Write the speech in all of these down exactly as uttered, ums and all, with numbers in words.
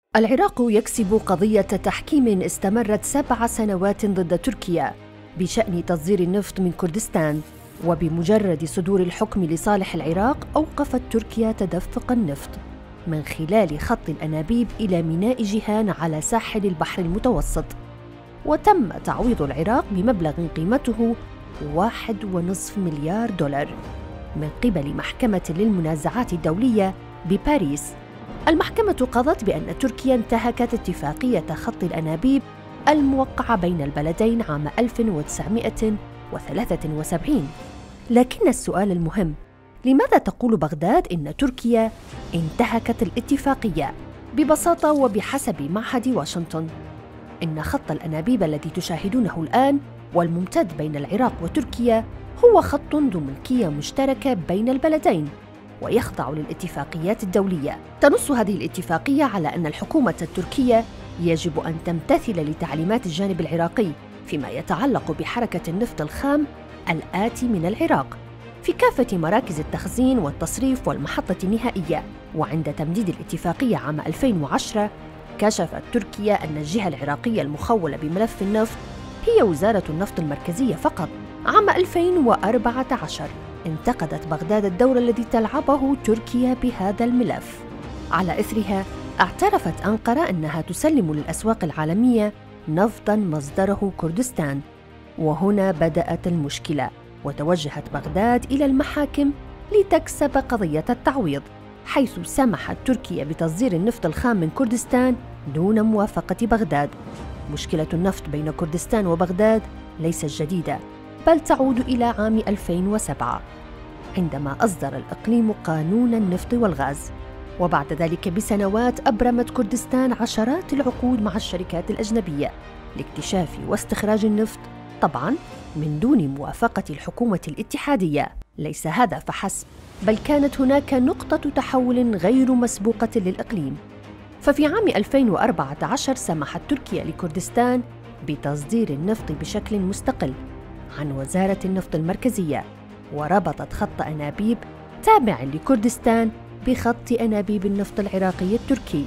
العراق يكسب قضية تحكيم استمرت سبع سنوات ضد تركيا بشأن تصدير النفط من كردستان، وبمجرد صدور الحكم لصالح العراق أوقفت تركيا تدفق النفط من خلال خط الأنابيب إلى ميناء جيهان على ساحل البحر المتوسط، وتم تعويض العراق بمبلغ قيمته واحد ونصف مليار دولار من قبل محكمة للمنازعات الدولية بباريس. المحكمة قضت بأن تركيا انتهكت اتفاقية خط الأنابيب الموقعة بين البلدين عام ألف وتسعمائة وثلاثة وسبعين. لكن السؤال المهم، لماذا تقول بغداد إن تركيا انتهكت الاتفاقية؟ ببساطة وبحسب معهد واشنطن، إن خط الأنابيب الذي تشاهدونه الآن والممتد بين العراق وتركيا هو خط ذو ملكية مشتركة بين البلدين، ويخضع للاتفاقيات الدولية. تنص هذه الاتفاقية على أن الحكومة التركية يجب أن تمتثل لتعليمات الجانب العراقي فيما يتعلق بحركة النفط الخام الآتي من العراق في كافة مراكز التخزين والتصريف والمحطة النهائية. وعند تمديد الاتفاقية عام ألفين وعشرة، كشفت تركيا أن الجهة العراقية المخولة بملف النفط هي وزارة النفط المركزية فقط. عام ألفين وأربعة عشر انتقدت بغداد الدور الذي تلعبه تركيا بهذا الملف. على إثرها اعترفت أنقرة أنها تسلم للأسواق العالمية نفطاً مصدره كردستان، وهنا بدأت المشكلة، وتوجهت بغداد إلى المحاكم لتكسب قضية التعويض، حيث سمحت تركيا بتصدير النفط الخام من كردستان دون موافقة بغداد. مشكلة النفط بين كردستان وبغداد ليست جديدة، بل تعود إلى عام ألفين وسبعة عندما أصدر الإقليم قانون النفط والغاز، وبعد ذلك بسنوات أبرمت كردستان عشرات العقود مع الشركات الأجنبية لاكتشاف واستخراج النفط، طبعاً من دون موافقة الحكومة الاتحادية. ليس هذا فحسب، بل كانت هناك نقطة تحول غير مسبوقة للإقليم، ففي عام ألفين وأربعة عشر سمحت تركيا لكردستان بتصدير النفط بشكل مستقل عن وزارة النفط المركزية، وربطت خط أنابيب تابع لكردستان بخط أنابيب النفط العراقي التركي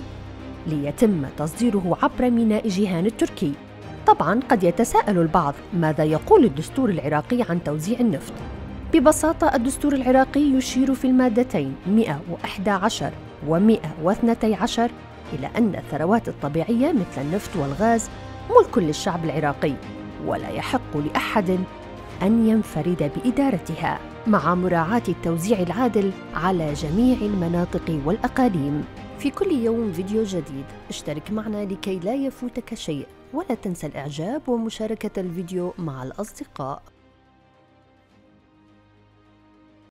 ليتم تصديره عبر ميناء جيهان التركي. طبعاً قد يتساءل البعض، ماذا يقول الدستور العراقي عن توزيع النفط؟ ببساطة الدستور العراقي يشير في المادتين مئة وأحد عشر ومئة واثني عشر إلى أن الثروات الطبيعية مثل النفط والغاز ملك للشعب العراقي، ولا يحق لأحد أن ينفرد بإدارتها، مع مراعاة التوزيع العادل على جميع المناطق والأقاليم. في كل يوم فيديو جديد، اشترك معنا لكي لا يفوتك شيء، ولا تنسى الإعجاب ومشاركة الفيديو مع الأصدقاء.